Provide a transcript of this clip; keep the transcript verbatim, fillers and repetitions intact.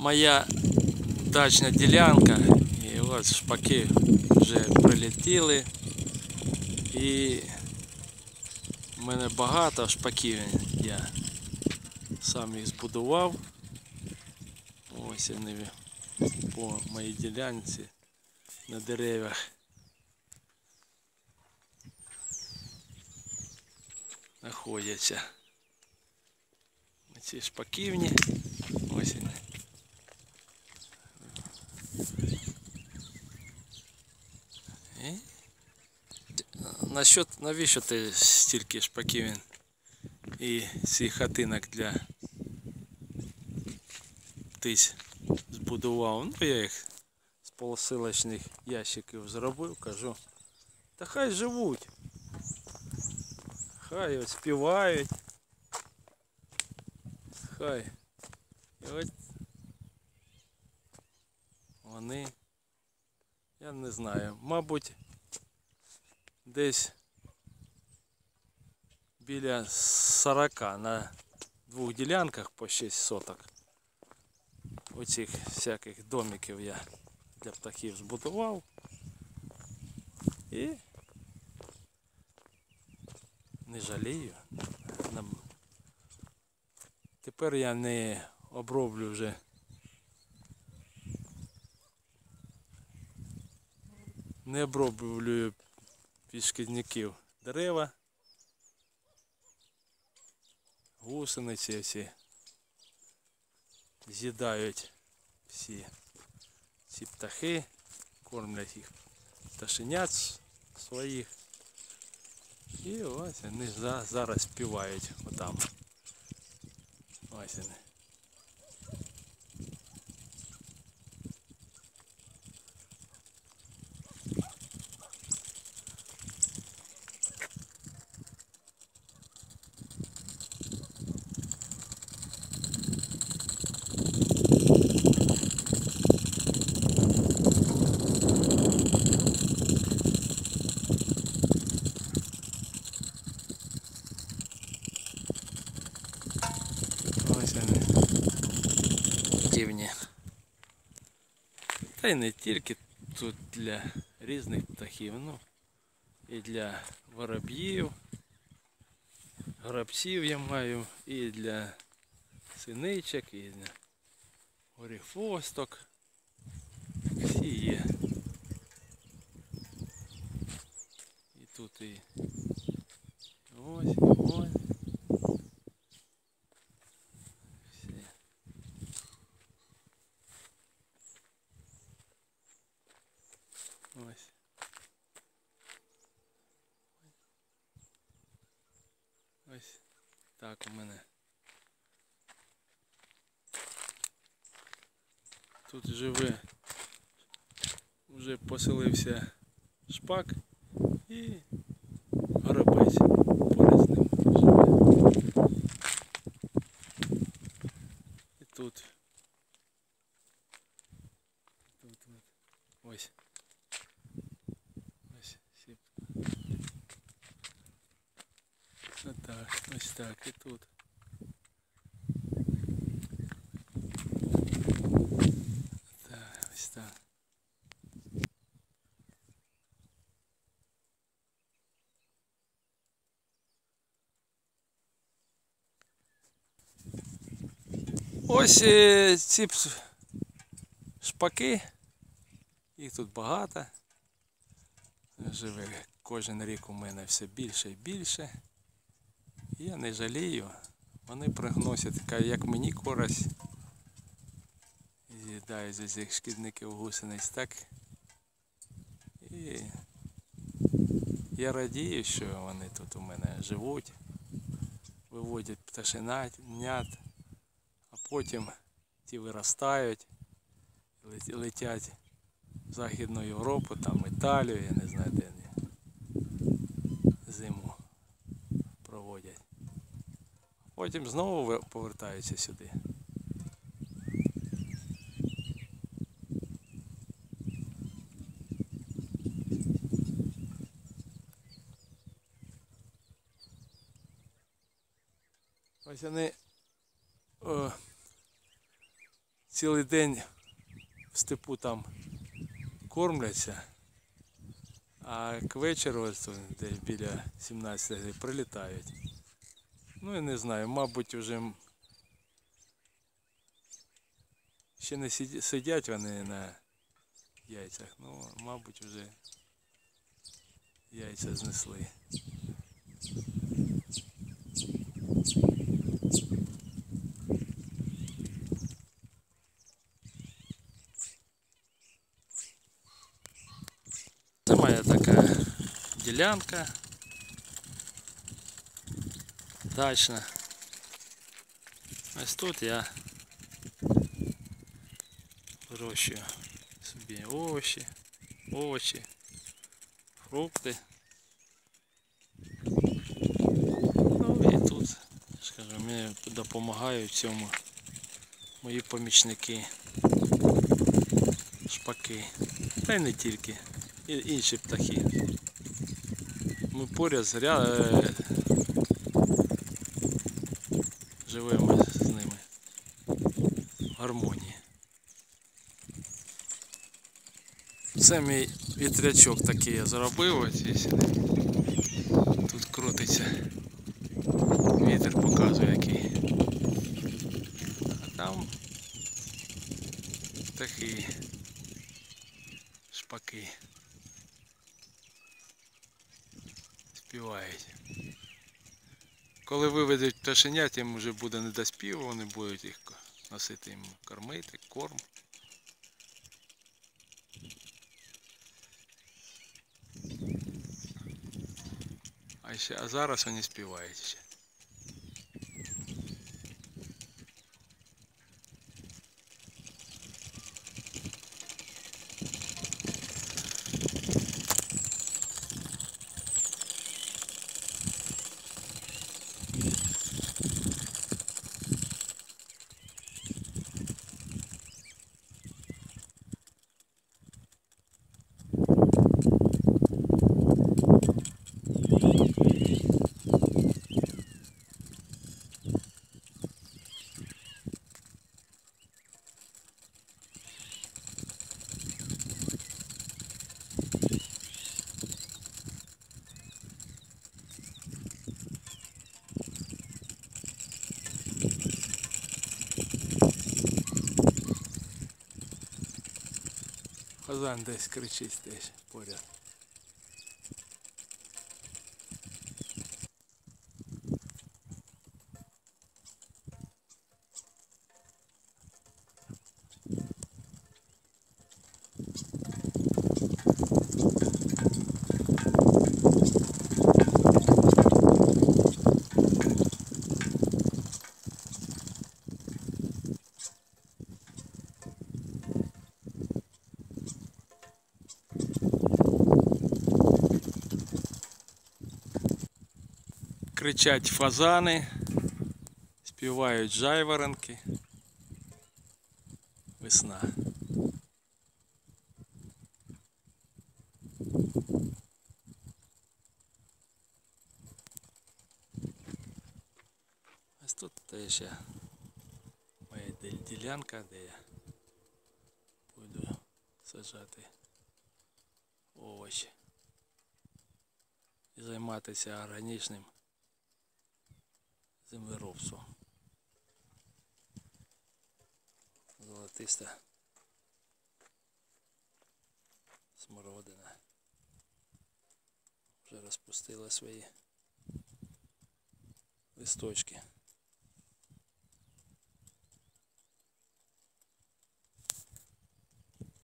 моя дачна ділянка, і ось шпаки вже прилетіли, і в мене багато шпаків, я сам їх збудував. Ось вони по моїй ділянці на деревах знаходяться. Ці шпаківні, ось вони. І насчет, навіщо ти стільки шпаківень і цих хатинок для птиць збудував? Ну, я їх з полусилочних ящиків зробив, кажу, та хай живуть, хай от співають, хай. І от вони, я не знаю, мабуть, десь біля сорока на двох ділянках по шість соток. Оцих всяких домиків я для птахів збудував. І не жалію. Тепер я не оброблю вже не оброблюю від шкідників дерева, гусениці всі з'їдають всі ці птахи, кормлять їх пташенят своїх. І ось вони зараз співають отам. Ось вони. Ось вони, дивні. Та й не тільки тут для різних птахів, ну і для вороб'їв, горобців я маю, і для синичок, і для горіхвосток. Всі є. І тут і ось, і ось. Ось. Ось так у мене. Тут живе, вже поселився шпак і горобець поряд з ним живе. І тут. Тут от. Ось. Ось сіп. Отак, ось так і тут. Так, ось так. Ось е, ці шпаки, їх тут багато. Живе кожен рік у мене все більше і більше. Я не жалію, вони приносять, як мені користь, з'їдають з цих шкідників гусениць, так і я радію, що вони тут у мене живуть, виводять пташенят, а потім ті виростають, летять в Західну Європу, там Італію, я не знаю де вони зиму проводять. Потім знову повертаються сюди. Ось вони, о, цілий день в степу там кормляться, а к вечору, ось тут десь біля сімнадцятої, прилітають. Ну, я не знаю, мабуть, вже ще не сидять вони на яйцях, ну, мабуть, вже яйця знесли. Це моя така ділянка дачна. Ось тут я вирощую собі овочі, овочі, фрукти. Ну і тут, скажімо, мені допомагають в цьому мої помічники, шпаки, та й не тільки, і інші птахи. Ми поряд зря живемо з ними в гармонії. Це мій вітрячок такий я зробив, ось тут крутиться, вітер показує який. А там птахи, шпаки співають. Коли виведуть пташенят, їм вже буде не до співу, вони будуть їх носити, їм кормити, корм. А, ще, а зараз вони співають ще. Фазан десь кричить десь поряд. Кричать фазани, співають жайворонки. Весна. Ось тут теж я, моя ділянка, де я буду саджати овочі і займатися органічним землеробством. Золотиста смородина вже розпустила свої листочки.